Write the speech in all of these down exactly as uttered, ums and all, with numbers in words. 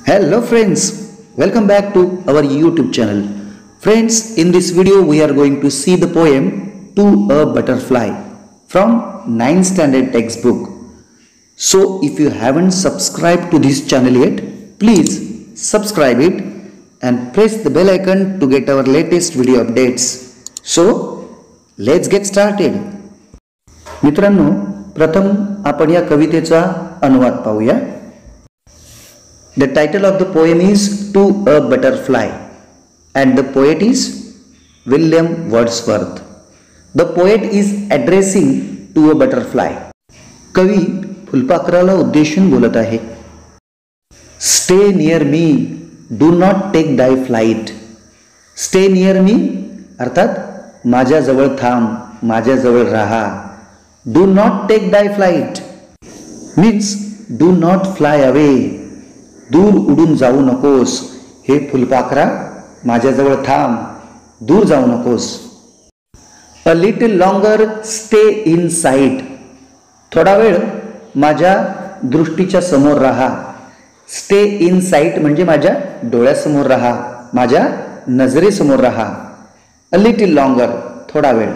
Hello friends, welcome back to our YouTube channel. Friends, in this video we are going to see the poem To a Butterfly from ninth standard textbook. So if you haven't subscribed to this channel yet, please subscribe it and press the bell icon to get our latest video updates. So let's get started. मित्रांनो, प्रथम आपण या कवितेचा अनुवाद पाहूया. The title of the poem is To a Butterfly and the poet is William Wordsworth. The poet is addressing to a butterfly. कवी फुलपाखराला उद्देशून बोलत आहे. Stay near me, do not take thy flight. Stay near me अर्थात माझ्या जवळ थांब, माझ्या जवळ राहा. Do not take thy flight means do not fly away. दूर उडून जाऊ नकोस. हे फुलपाखरा माझ्याजवळ थांब, दूर जाऊ नकोस. A little longer stay in sight. थोडा वेळ माझ्या दृष्टीच्या समोर राहा. स्टे इन साइट म्हणजे माझ्या डोळ्यासमोर राहा, माझ्या नजरेसमोर राहा. अ लिटिल लॉंगर थोडा वेळ.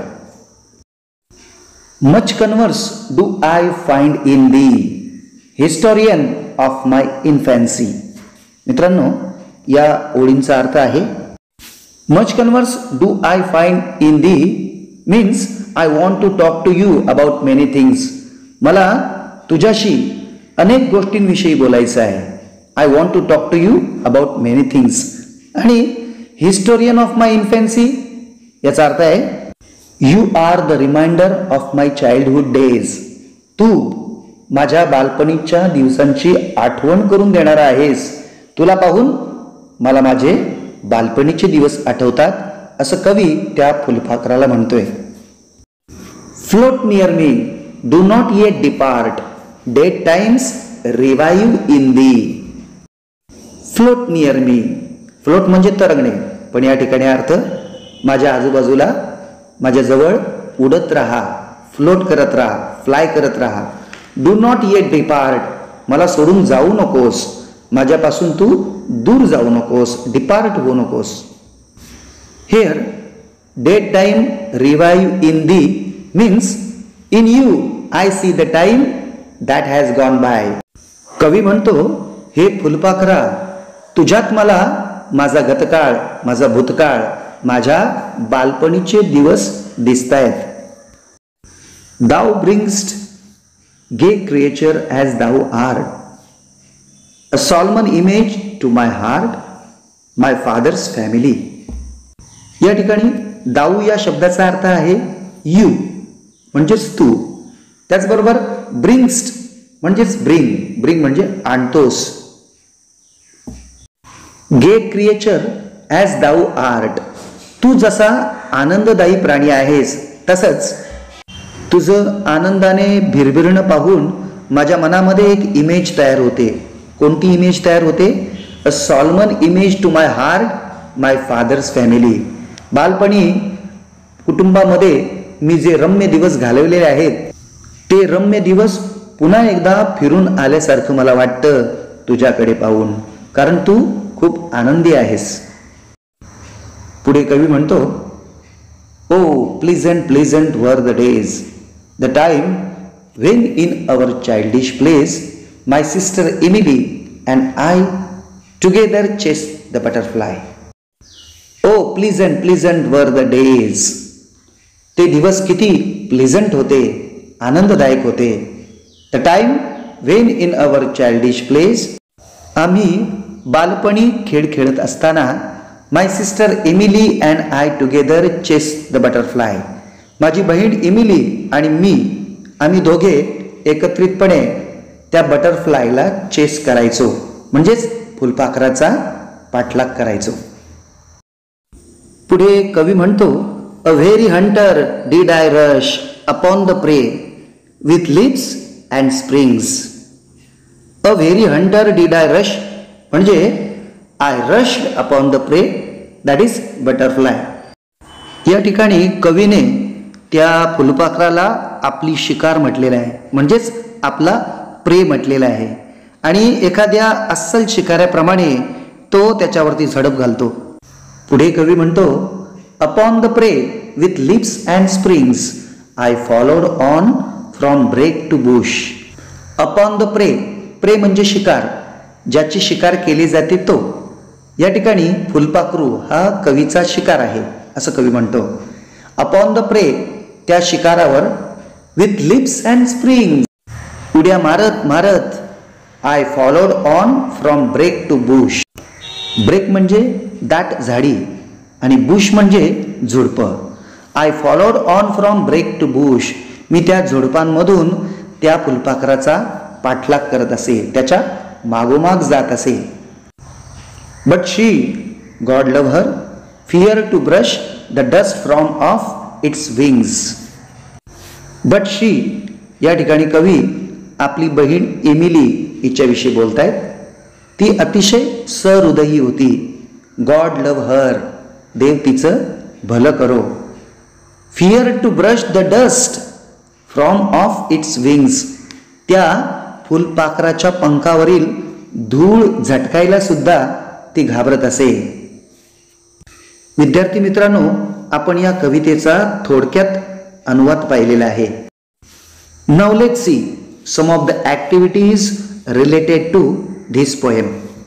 Much converse do I find in thee, historian of my infancy. मित्रांनो, या ओळींचा अर्थ आहे much converse do I find in thee means I want to talk to you about many things. मला तुझ्याशी अनेक गोष्टींविषयी बोलायचं आहे. I want to talk to you about many things. आणि हिस्टोरियन ऑफ माय इन्फॅन्सी याचा अर्थ आहे you are the reminder of my childhood days. तू माझ्या बालपणीच्या दिवसांची आठवण करून देणारा आहेस. तुला पाहून मला माझे बालपणीचे दिवस आठवतात, असं कवी त्या फुलपाखराला म्हणतोय. Float near me, do not yet depart, dead times revive in thee. Float near me, float म्हणजे तरंगणे, पण या ठिकाणी अर्थ माझ्या आजूबाजूला, माझ्या जवळ उडत राहा, फ्लोट करत राहा, फ्लाय करत राहा. डू नॉट येट डिपार्ट, मला सोडून जाऊ नकोस, माझ्यापासून तू दूर जाऊ नकोस, डिपार्ट होऊ नकोस. Here dead time revive in thee means in you I see the time that has gone by. कवी म्हणतो, हे फुलपाखरा, तुझ्यात मला माझा गतकाळ, माझा भूतकाळ, माझ्या बालपणीचे दिवस दिसतायत. Thou bringst gay creature as thou art, a solemn image to my heart, my father's family. या ठिकाणी दाऊ या शब्दाचा अर्थ आहे यू म्हणजेच तू. त्याचबरोबर ब्रिंग्स्ट म्हणजेच ब्रिंग, ब्रिंग म्हणजे आणतोस. Gay creature as thou art, तू जसा आनंददायी प्राणी आहेस तसंच तुझं आनंदाने भिरभिरणं पाहून माझ्या मनामध्ये एक इमेज तयार होते. कोणती इमेज तयार होते? A solemn image to my heart, my father's family. बालपणी कुटुंबामध्ये मी जे रम्य दिवस घालवलेले आहेत ते रम्य दिवस पुन्हा एकदा फिरून आल्यासारखं मला वाटतं तुझ्याकडे पाहून, कारण तू खूप आनंदी आहेस. पुढे कवी म्हणतो, oh pleasant pleasant were the days, the time when in our childish place my sister Emily and I together chased the butterfly. Oh pleasant pleasant were the days. ते दिवस किती प्लेझंट होते, आनंददायक होते. The time when in our childish place, आम्ही बालपणी खेळ खेळत असताना my sister Emily and I together chased the butterfly. माझी बहीण इमिली आणि मी, आम्ही दोघे एकत्रितपणे त्या बटरफ्लायला चेस करायचो, म्हणजेच फुलपाखराचा पाठलाग करायचो. पुढे कवी म्हणतो, a very hunter did I rush upon the prey with leaps and springs. A very hunter did I rush म्हणजे I rushed upon the prey, that is butterfly. या ठिकाणी कवीने त्या फुलपाखराला आपली शिकार म्हटलेला आहे, म्हणजेच आपला प्रे म्हटलेला आहे. आणि एखाद्या अस्सल शिकाऱ्याप्रमाणे तो त्याच्यावरती झडप घालतो. पुढे कवी म्हणतो, upon the prey with leaps and springs I followed on from brake to bush. Upon the prey, prey म्हणजे शिकार, ज्याची शिकार केली जाते तो. या ठिकाणी फुलपाखरू हा कवीचा शिकार आहे असं कवी म्हणतो. अपॉन द प्रे, त्या शिकारावर, विथ लिप्स अँड स्प्रिंग्स, उड्या मारत मारत, I followed on from brake to bush. Brake म्हणजे दाट झाडी आणि बुश म्हणजे झुडपं. I followed on from brake to bush, मी त्या झुडपांमधून त्या फुलपाखराचा पाठलाग करत असे, त्याच्या मागोमाग जात असे. But she, God love her, fear to brush the dust from off its wings. But she, या ठिकाणी कवी आपली बहीण एमिली हिच्याविषयी बोलतायत. ती अतिशय सहृदयी होती. गॉड लव्ह हर, देव तिचं भलं करो. Fear to brush the dust from off its wings, त्या फुलपाखराच्या पंखावरील धूळ झटकायला सुद्धा ती घाबरत असे. विद्यार्थी मित्रांनो, आपण या कवितेचा थोडक्यात अनुवाद पाहिलेला आहे. Now let's see some of the activities related to this poem.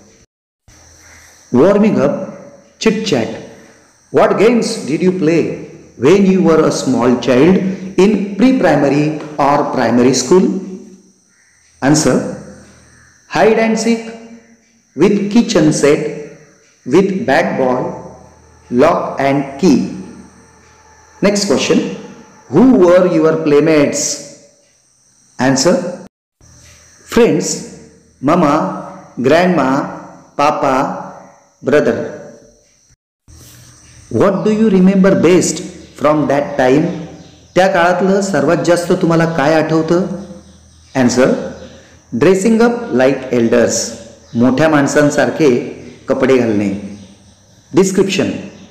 Warming up, chit chat. What games did you play when you were a small child in pre-primary or primary school? Answer: hide and seek, with kitchen set, with bat ball, lock and key. Next question: who were your playmates? Answer: friends, mama, grandma, papa, brother. What do you remember best from that time? त्या काळातलं सर्वात जास्त तुम्हाला काय आठवतं? Answer: dressing up like elders, मोठ्या माणसांसारखे कपडे घालणे. Description: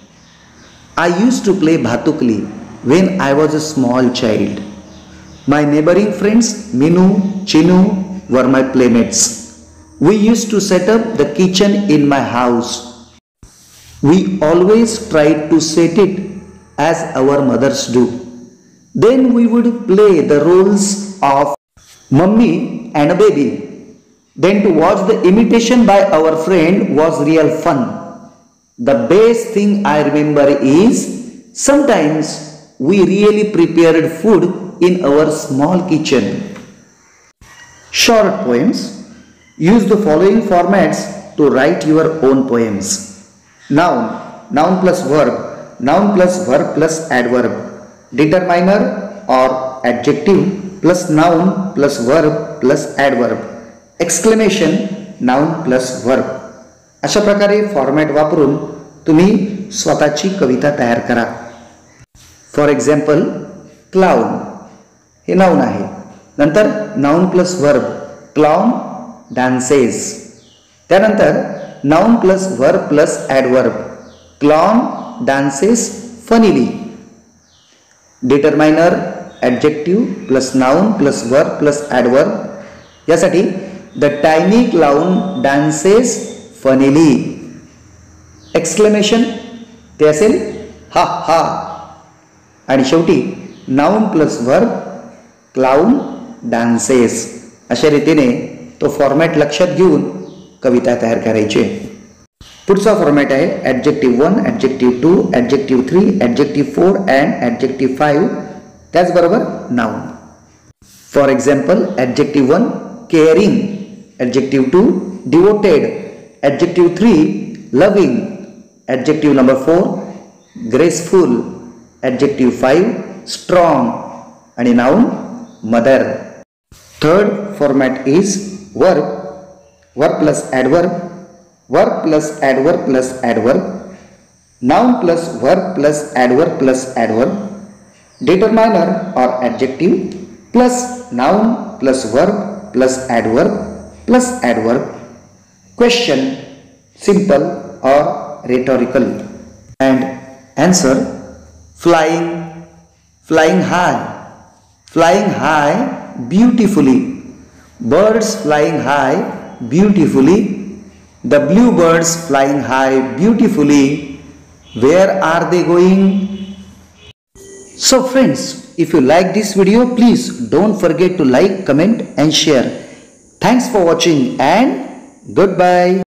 I use to play bhatukli when I was a small child. My neighbouring friends Minu, Chinu were my playmates. We use to set up the kitchen in my house. We always tried to set it as our mothers do. Then we would play the roles of mummy and a baby. Then to watch the imitation by our friend was real fun. The best thing I remember is sometimes we really prepared food in our small kitchen. Short poems. Use the following formats to write your own poems. Noun, noun plus verb, noun plus verb plus adverb. Determiner or adjective plus noun plus verb plus adverb. Exclamation, noun plus verb. अशा प्रकारे format वापरून तुम्ही स्वतःची कविता तयार करा. For example, clown हे noun आहे. नंतर noun plus verb, clown dances. त्यानंतर noun plus verb plus adverb, clown dances funnily. Determiner, adjective plus noun plus verb plus adverb. यासाठी the tiny clown dances funnily. Exclamation ते असेल हा हा. आणि शेवटी noun plus verb, clown dances. अशा रीतीने तो फॉर्मॅट लक्षात घेऊन कविता तयार करायची. पुढचा फॉर्मॅट आहे adjective one, adjective two, adjective three, adjective four and adjective five. त्याचबरोबर noun. For example, adjective one caring, adjective two devoted, adjective three loving, adjective number four graceful, adjective five strong आणि noun mother. Third format is verb, verb plus adverb, verb plus adverb plus adverb, noun plus verb plus adverb plus adverb, determiner or adjective plus noun plus verb plus adverb plus adverb, question, simple or rhetorical. And answer: flying, flying high, flying high beautifully, birds flying high beautifully. The bluebirds flying high beautifully. Where are they going? So friends, if you like this video, please don't forget to like, comment and share. Thanks for watching and goodbye.